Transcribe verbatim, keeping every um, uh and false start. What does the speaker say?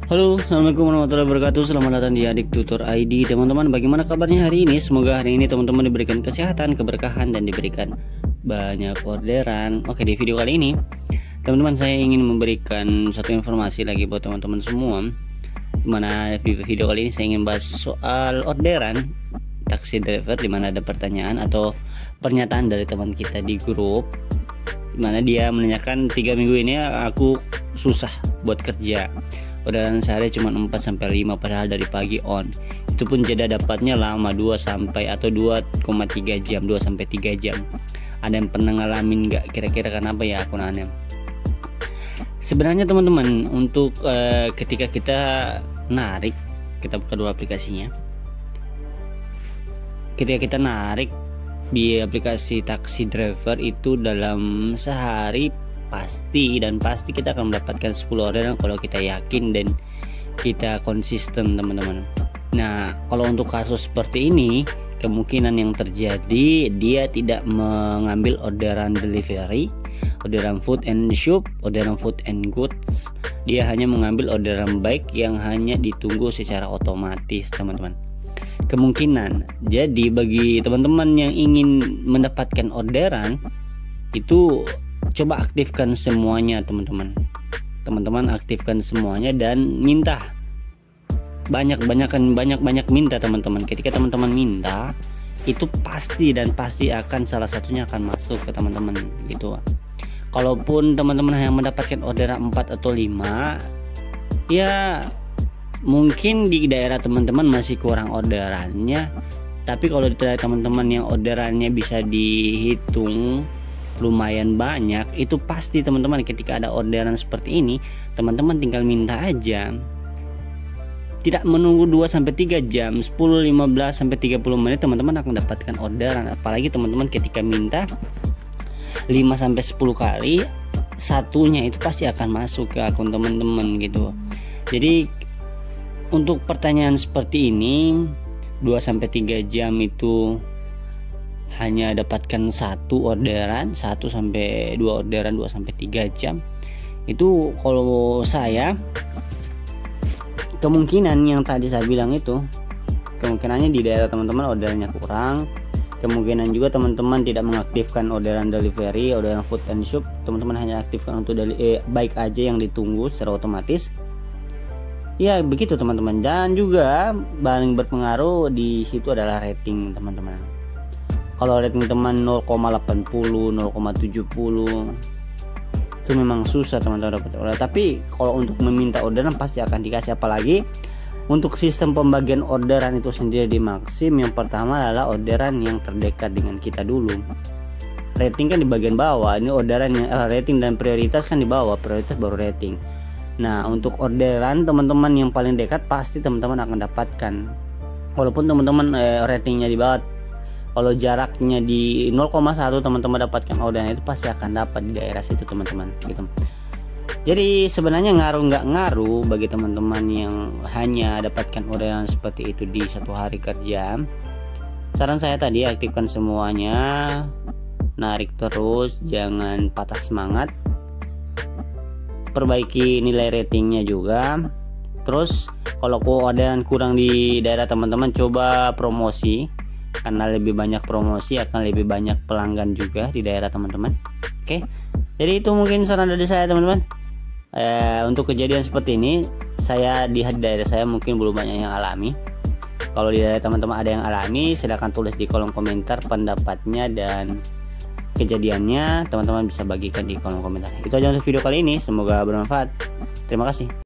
Halo, assalamualaikum warahmatullahi wabarakatuh. Selamat datang di Adik Tutor I D, teman-teman. Bagaimana kabarnya hari ini? Semoga hari ini teman-teman diberikan kesehatan, keberkahan, dan diberikan banyak orderan. Oke, di video kali ini, teman-teman, saya ingin memberikan satu informasi lagi buat teman-teman semua. Dimana di video kali ini saya ingin bahas soal orderan taksi driver, dimana ada pertanyaan atau pernyataan dari teman kita di grup, dimana dia menanyakan tiga minggu ini aku susah buat kerja. Orderan sehari cuma empat sampai lima padahal dari pagi on. Itu pun jeda dapatnya lama, dua sampai atau dua koma tiga jam, dua sampai tiga jam. Ada yang pernah ngalamin nggak? Kira-kira kenapa ya akunannya? Sebenarnya teman-teman, untuk uh, ketika kita narik, kita buka dulu aplikasinya. Ketika kita narik di aplikasi taksi driver itu dalam sehari pasti dan pasti kita akan mendapatkan sepuluh orderan kalau kita yakin dan kita konsisten, teman-teman. Nah, kalau untuk kasus seperti ini, kemungkinan yang terjadi dia tidak mengambil orderan delivery, orderan food and shop, orderan food and goods. Dia hanya mengambil orderan baik yang hanya ditunggu secara otomatis, teman-teman. Kemungkinan. Jadi bagi teman-teman yang ingin mendapatkan orderan itu, coba aktifkan semuanya, teman-teman. Teman-teman aktifkan semuanya dan minta banyak-banyakan banyak-banyak minta, teman-teman. Ketika teman-teman minta, itu pasti dan pasti akan salah satunya akan masuk ke teman-teman gitu. Kalaupun teman-teman yang mendapatkan orderan empat atau lima, ya mungkin di daerah teman-teman masih kurang orderannya. Tapi kalau di daerah teman-teman yang orderannya bisa dihitung lumayan banyak, itu pasti teman-teman ketika ada orderan seperti ini, teman-teman tinggal minta aja. Tidak menunggu dua sampai tiga jam, sepuluh, lima belas sampai tiga puluh menit teman-teman akan mendapatkan orderan. Apalagi teman-teman ketika minta lima sampai sepuluh kali, satunya itu pasti akan masuk ke akun teman-teman gitu. Jadi untuk pertanyaan seperti ini, dua sampai tiga jam itu hanya dapatkan satu orderan, satu sampai dua orderan, dua sampai tiga jam. Itu kalau saya, kemungkinan yang tadi saya bilang itu, kemungkinannya di daerah teman-teman orderannya kurang. Kemungkinan juga teman-teman tidak mengaktifkan orderan delivery, orderan food and shop. Teman-teman hanya aktifkan untuk deli eh, baik aja yang ditunggu secara otomatis. Ya begitu, teman-teman. Dan juga paling berpengaruh di situ adalah rating, teman-teman. Kalau rating teman nol koma delapan puluh, nol koma tujuh puluh, itu memang susah teman-teman dapat orderan. Tapi kalau untuk meminta orderan pasti akan dikasih. Apalagi untuk sistem pembagian orderan itu sendiri di Maxim, yang pertama adalah orderan yang terdekat dengan kita dulu. Rating kan di bagian bawah, ini orderan yang eh, rating dan prioritas kan di bawah, prioritas baru rating. Nah, untuk orderan teman-teman yang paling dekat pasti teman-teman akan dapatkan. Walaupun teman-teman eh, ratingnya di bawah, kalau jaraknya di nol koma satu teman-teman dapatkan orderan itu pasti akan dapat di daerah situ, teman-teman gitu. Jadi sebenarnya ngaruh nggak ngaruh bagi teman-teman yang hanya dapatkan orderan seperti itu di satu hari kerja. Saran saya tadi, aktifkan semuanya, narik terus, jangan patah semangat, perbaiki nilai ratingnya juga. Terus kalau orderan kurang di daerah teman-teman, coba promosi, karena lebih banyak promosi akan lebih banyak pelanggan juga di daerah teman-teman. Oke, jadi itu mungkin saran dari saya, teman-teman. Eh, untuk kejadian seperti ini, saya di daerah saya mungkin belum banyak yang alami. Kalau di daerah teman-teman ada yang alami, silahkan tulis di kolom komentar pendapatnya dan kejadiannya. Teman-teman bisa bagikan di kolom komentar. Itu aja untuk video kali ini, semoga bermanfaat. Terima kasih.